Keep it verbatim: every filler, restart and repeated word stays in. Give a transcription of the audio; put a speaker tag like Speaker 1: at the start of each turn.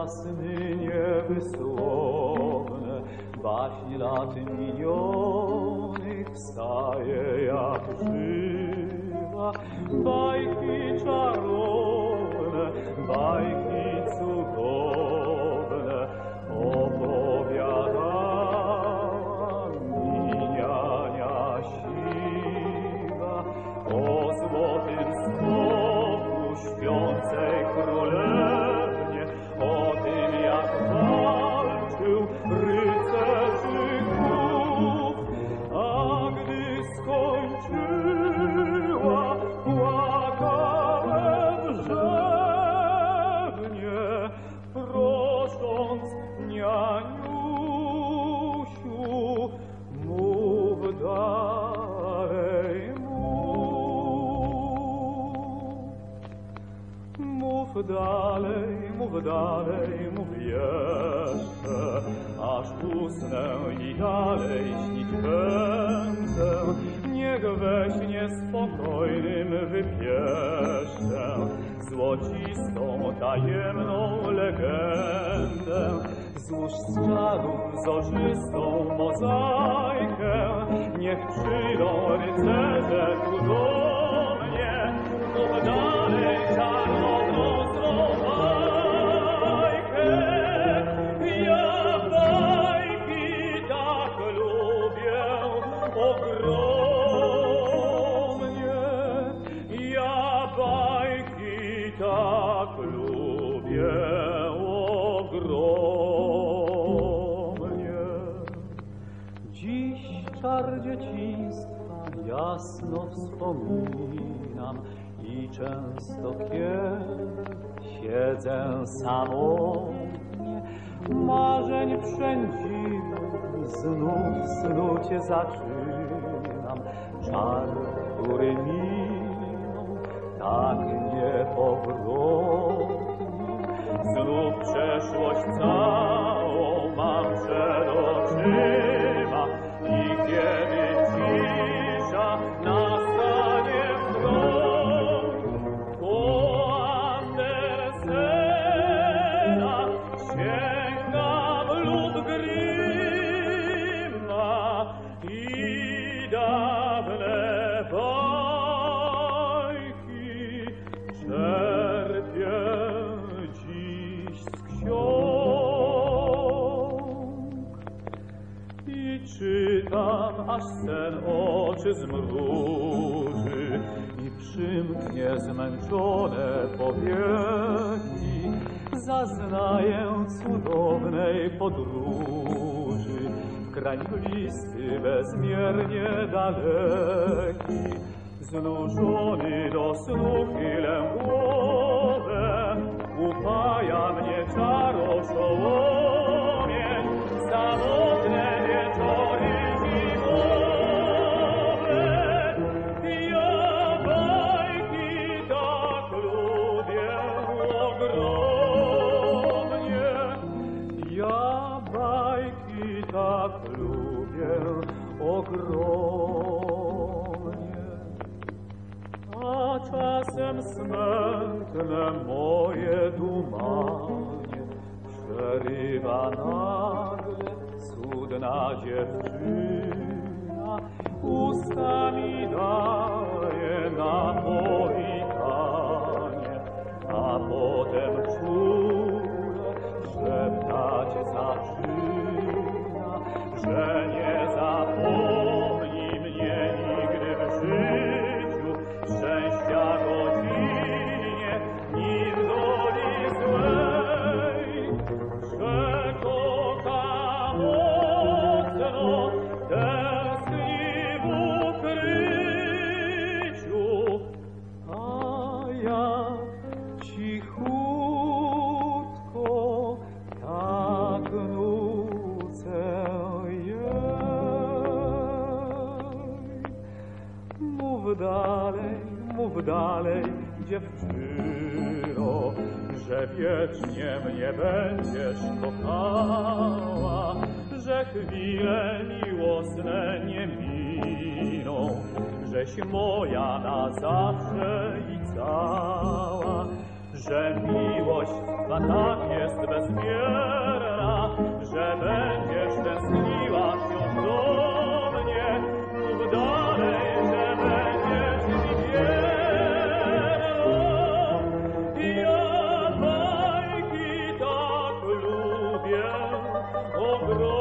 Speaker 1: sny niewysłowne, baśń lat minionych wstaje jak żywa. Bajki czarowne, bajki cudowne opowiadała mi niania siwa o złotym stoku śpiącej królewnie, o tym jak walczył rycerzy głów, a gdy skończyła, płakałem rzewnie, prosząc nianiusiu, mów dalej, mów. Mów dalej, mów dalej, mów jeszcze, aż usnę i dalej śnić będę. Niech we śnie spokojnym wypieszczę złocistą, tajemną legendę. Złóż z czarów wzorzystą mozaikę, niech przyjdą rycerze tu do mnie. Mów dalej czarowną swą bajkę. Ja bajki tak lubię ogromnie, ja bajki tak lubię ogromnie. Dziś czar dzieciństwa jasno wspominam i często kiedy siedzę samotnie, marzeń przędziłem, znów snucie zaczynam. Czar, który minął tak niepowrotnie, znów przeszłość całą mam przed oczyma i kiedy cisza nastanie wrąg, po Andersena sięgam Lundgrima i dawne bajki czerpię dziś z ksiąg i czytam, aż sen oczy zmruży i przymknie zmęczone powieki. Zaznaję cudownej podróży w krań blisky, bezmiernie daleki. Znużony do snu chylę głowę, upaja mnie czaroszołomie, samotne wieczory zimowe. Ja bajki tak lubię ogromnie, ja bajki tak lubię ogromnie. A czasem smętne moje dumanie przerywa nagle cudna dziewczyna, ustami daje na powitanie, a potem czule szeptać zaczyna, że nie zapomni mnie nigdy w życiu, szczęścia godzinie, ni w doli złej, że kocha mocno, tęskni w ukryciu, a ja cichutko tak nucę jej. Mów dalej, mów dalej, dziewczyno, że wiecznie mnie będziesz kochała, że chwile miłosne nie miną, żeś moja na zawsze i cała, że miłość twa tak jest bezmierna, że będziesz tęskniła wciąż do mnie, lub dalej, że będziesz mi wierną. Ja bajki tak lubię, o